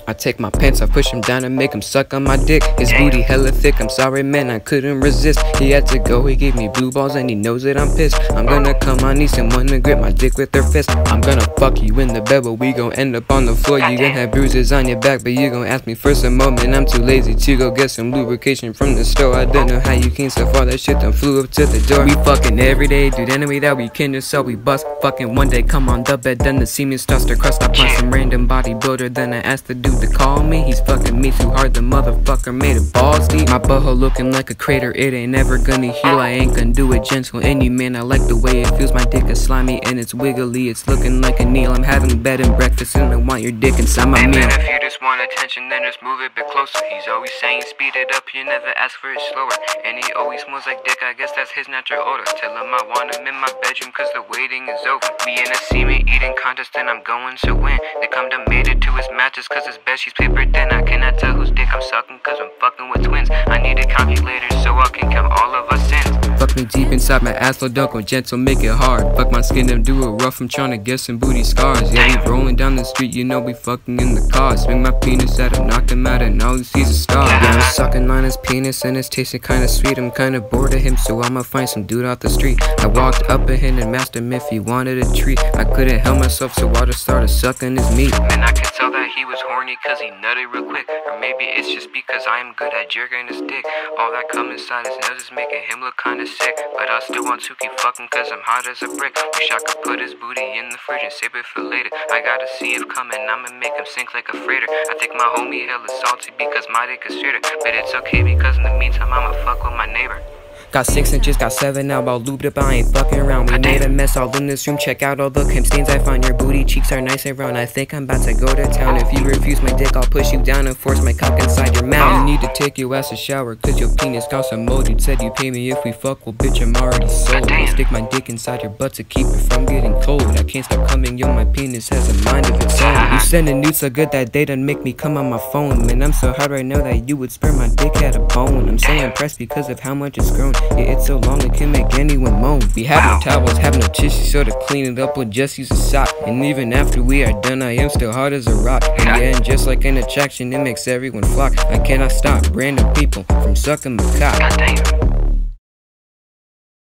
I take my pants off, push him down and make him suck on my dick. His booty hella thick, I'm sorry man, I couldn't resist. He had to go, he gave me blue balls and he knows that I'm pissed. I'm gonna come, I need someone to grip my dick with their fist. I'm gonna fuck you in the bed, but we gon' end up on the floor. You gon' have bruises on your back, but you gon' ask me for some more. Man, I'm too lazy to go get some lubrication from the store. I don't know how you came so far, that shit done flew up to the door. We fucking every day, dude, any way that we can, just so we bust. Fucking one day, come on the bed, then the semen starts to crust. I find some random bodybuilder, then I ask the dude to call me. He's fucking me too hard, the motherfucker made of balls deep. My butthole looking like a crater, it ain't never gonna heal. I ain't gonna do it gentle any man, I like the way it feels. My dick is slimy and it's wiggly, it's looking like a Neil. I'm having bed and breakfast and I want your dick inside my meal. If you just want attention, then just move it a bit closer. He's always saying speed it up, you never ask for it slower. And he always smells like dick, I guess that's his natural odor. Tell him I want him in my bedroom cause the waiting is over. We in a semen eating contest and I'm going to win. They come to made it to his matches cause his bed she's paper thin. I cannot tell whose dick I'm sucking cause I'm fucking with twins. I need a calculator so I can count all of our sins. Fuck me deep inside my asshole, don't go gentle, make it hard. Fuck my skin and do it rough, I'm trying to get some booty scars. Yeah, we rolling down the street, you know we fucking in the car. Swing my penis at him, knock him out and all he sees is stars. Yeah, I'm sucking on his penis and it's tasting kinda sweet. I'm kinda bored of him, so I'ma find some dude off the street. I walked up ahead and asked him if he wanted a treat. I couldn't help myself, so I just started sucking his meat. Man, I could tell that he was horny cause he nutted real quick. Or maybe it's just because I am good at jerking his dick. All that cum inside his nose is making him look kinda sick. But I still want to keep fucking cause I'm hot as a brick. Wish I could put his booty in the fridge and save it for later. I gotta see if coming, I'ma make him sink like a freighter. I think my homie hella salty because my dick is straighter. But it's okay because in the meantime I'ma fuck with my neighbor. Got 6 inches, got 7 now, all looped up, I ain't fucking around. We made a mess all in this room, check out all the crimp stains I find. Your booty cheeks are nice and round, I think I'm about to go to town. If you refuse my dick, I'll push you down and force my cock inside your mouth. You need to take your ass a shower, cause your penis got some mold. You said you pay me if we fuck, well bitch I'm already sold. I'll stick my dick inside your butt to keep it from getting cold. I can't stop coming, yo, my penis has a mind of its own. You sending nudes so good that they done make me come on my phone. Man, I'm so hard right now that you would spare my dick at a bone. I'm so impressed because of how much it's grown. Yeah, it's so long it can make anyone moan. We have no towels, have no tissue, so to clean it up we'll just use a sock. And even after we are done, I am still hard as a rock. And yeah, and just like an attraction, it makes everyone flock. I cannot stop random people from sucking my cock.